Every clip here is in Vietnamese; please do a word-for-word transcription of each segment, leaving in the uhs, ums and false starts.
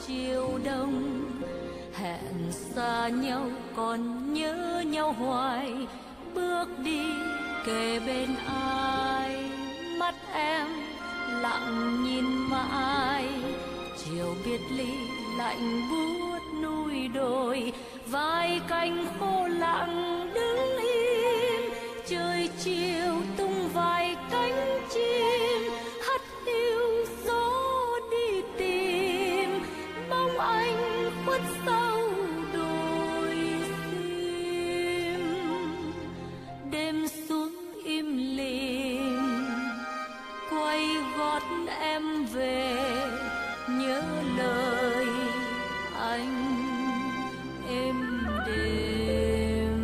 chiều đông, hẹn xa nhau còn nhớ nhau hoài, bước đi kề bên ai, mắt em lặng nhìn mãi. Chiều biệt ly lạnh buốt núi đồi, vai cánh khô lặng đứng im. Trời chiều tung vài cánh chim, hắt hiu gió đi tìm bóng anh khuất sau đồi sim. Đêm xuống im lìm, quay gót em về, nhớ lời anh êm đềm.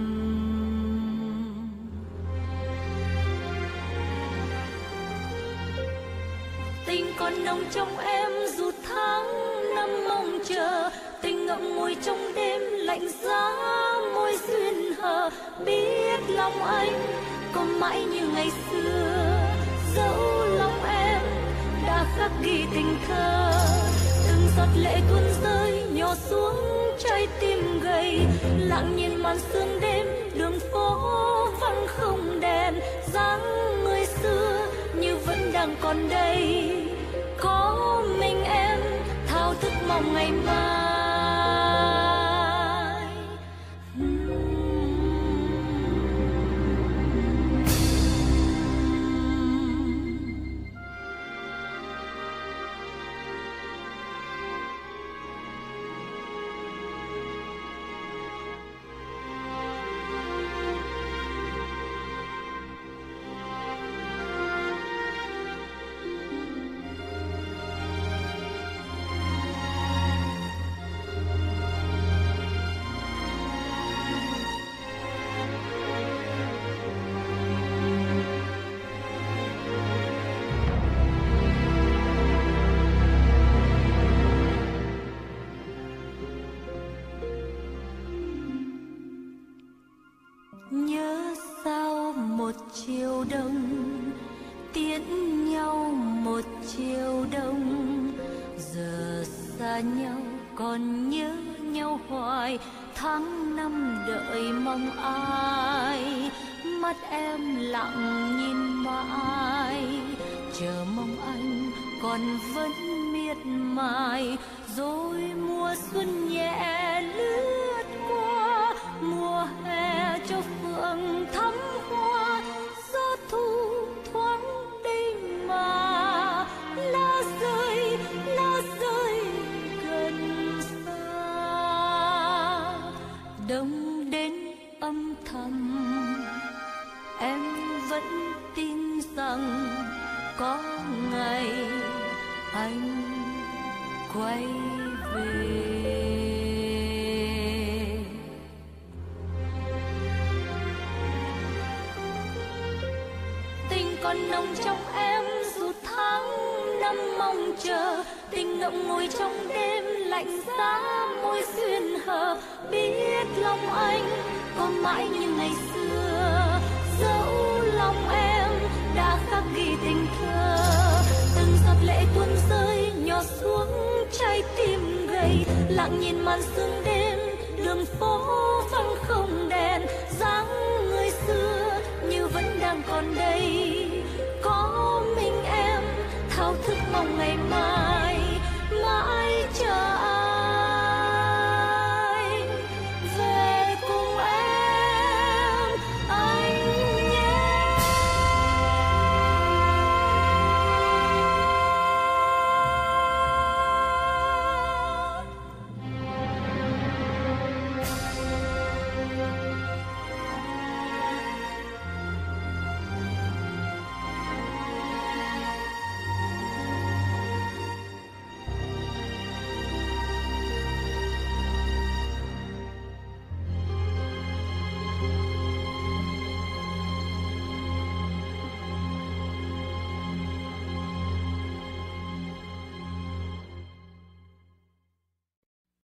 Tình còn nồng trong em dù tháng năm mong chờ, tình ngậm ngùi trong đêm lạnh giá môi duyên hờ. Biết lòng anh có mãi như ngày xưa, dẫu lòng em đã khắc ghi tình thơ. Từng giọt lệ tuôn rơi nhỏ xuống trái tim gầy, lặng nhìn màn sương đêm đường phố vắng không đèn. Dáng người xưa như vẫn đang còn đây, có mình em thao thức mong ngày mai. Nhớ sao một chiều đông, tiễn nhau một chiều đông. Giờ xa nhau còn nhớ nhau hoài, tháng năm đợi mong ai. Mắt em lặng nhìn mãi, chờ mong anh còn vẫn miệt mài. Rồi mùa xuân nhẹ lướt qua, mùa hè cho phượng thắm hoa. Gió thu thoáng đây mà, lá rơi lá rơi gần xa. Đông đến âm thầm, em vẫn tin rằng có ngày anh quay về. Tình còn nồng trong em dù tháng năm mong chờ, tình ngậm ngùi trong đêm lạnh giá môi duyên hờ. Biết lòng anh còn mãi như ngày xưa, dẫu lòng em đã khắc ghi tình thơ. Từng giọt lệ tuôn rơi nhỏ xuống trái tim gầy, lặng nhìn màn sương đêm đường phố vắng không đèn. Dáng người xưa như vẫn đang còn đây, có mình em thao thức mong ngày mai.